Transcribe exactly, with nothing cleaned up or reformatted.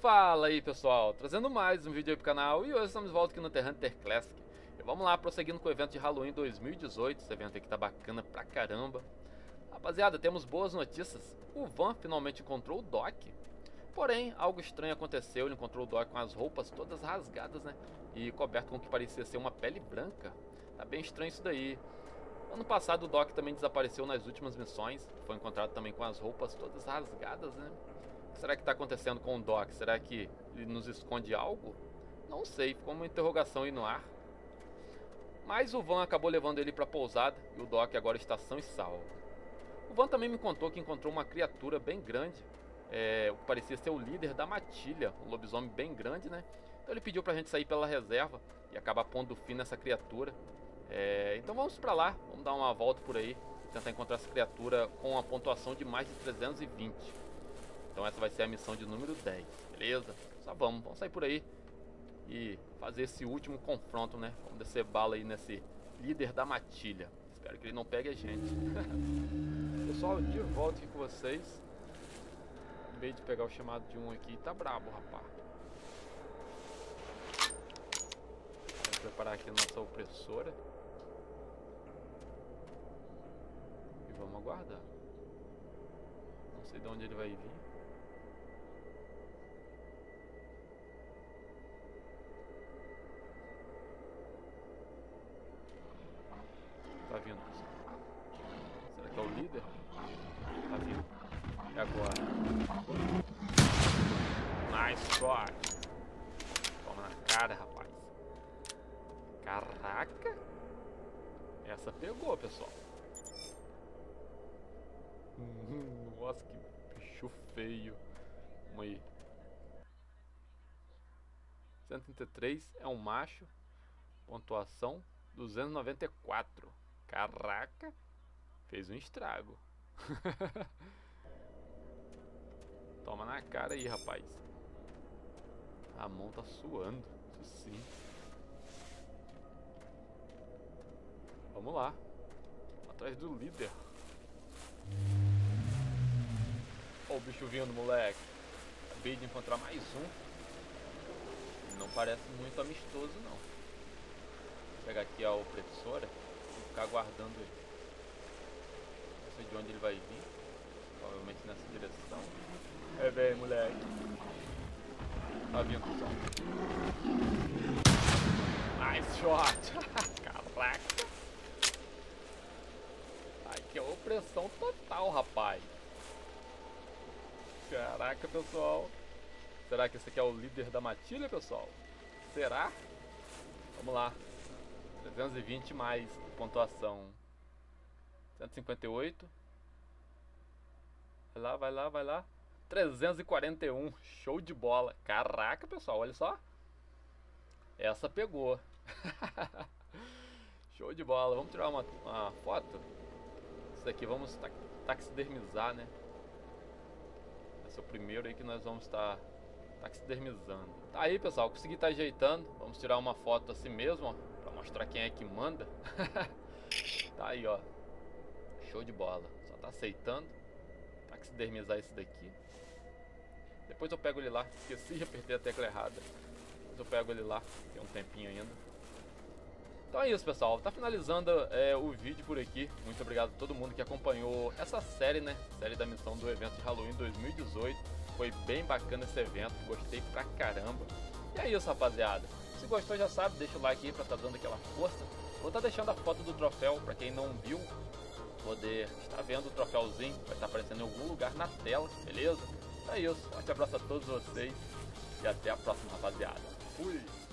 Fala aí pessoal, trazendo mais um vídeo aí pro canal e hoje estamos de volta aqui no The Hunter Classic. E vamos lá, prosseguindo com o evento de Halloween dois mil e dezoito, esse evento aí que tá bacana pra caramba. Rapaziada, temos boas notícias, o Van finalmente encontrou o Doc. Porém, algo estranho aconteceu, ele encontrou o Doc com as roupas todas rasgadas, né? E coberto com o que parecia ser uma pele branca. Tá bem estranho isso daí. Ano passado o Doc também desapareceu nas últimas missões, foi encontrado também com as roupas todas rasgadas, né? O que será que está acontecendo com o Doc? Será que ele nos esconde algo? Não sei, ficou uma interrogação aí no ar. Mas o Van acabou levando ele para a pousada e o Doc agora está são e salvo. O Van também me contou que encontrou uma criatura bem grande, é, o que parecia ser o líder da matilha, um lobisomem bem grande, né? Então ele pediu para a gente sair pela reserva e acabar pondo fim nessa criatura. É, então vamos para lá, vamos dar uma volta por aí, tentar encontrar essa criatura com uma pontuação de mais de trezentos e vinte. Então essa vai ser a missão de número dez, beleza? Só vamos, vamos sair por aí e fazer esse último confronto, né? Vamos descer bala aí nesse líder da matilha. Espero que ele não pegue a gente. Pessoal, de volta aqui com vocês. Acabei de pegar o chamado de um aqui, tá brabo, rapaz. Vamos preparar aqui a nossa opressora. E vamos aguardar. Não sei de onde ele vai vir. Tá vindo. Será que é o líder? Tá vindo. É agora. Nice shot. Toma na cara, rapaz. Caraca. Essa pegou, pessoal. Nossa, que bicho feio. Vamos aí. cento e trinta e três é um macho. Pontuação duzentos e noventa e quatro. Caraca, fez um estrago. Toma na cara aí, rapaz. A mão tá suando, isso sim. Vamos lá, atrás do líder. Ó o bicho vindo, moleque. Acabei de encontrar mais um. Ele não parece muito amistoso, não. Vou pegar aqui a opressora e ficar aguardando ele. Não sei de onde ele vai vir. Provavelmente nessa direção. É bem, moleque. Tá vindo, pessoal. Nice shot. Caraca. Aqui é opressão total, rapaz. Caraca, pessoal. Será que esse aqui é o líder da matilha, pessoal? Será? Vamos lá. trezentos e vinte mais pontuação. cento e cinquenta e oito. Vai lá, vai lá, vai lá. trezentos e quarenta e um. Show de bola. Caraca, pessoal, olha só. Essa pegou. Show de bola. Vamos tirar uma, uma foto. Isso daqui vamos taxidermizar, né? Esse é o primeiro aí que nós vamos estar taxidermizando. Tá aí, pessoal, consegui estar ajeitando. Vamos tirar uma foto assim mesmo, ó, pra mostrar quem é que manda. Tá aí, ó. Show de bola. Só tá aceitando. Taxidermizar esse daqui. Depois eu pego ele lá. Esqueci de apertar a tecla errada. Depois eu pego ele lá. Tem um tempinho ainda. Então é isso, pessoal. Tá finalizando é, o vídeo por aqui. Muito obrigado a todo mundo que acompanhou essa série, né? Série da missão do evento de Halloween dois mil e dezoito. Foi bem bacana esse evento. Gostei pra caramba. E é isso, rapaziada. Se gostou, já sabe, deixa o like aí pra tá dando aquela força. Vou estar deixando a foto do troféu pra quem não viu poder estar vendo o troféuzinho. Vai estar aparecendo em algum lugar na tela, beleza? Então é isso. Um forte abraço a todos vocês. E até a próxima, rapaziada. Fui!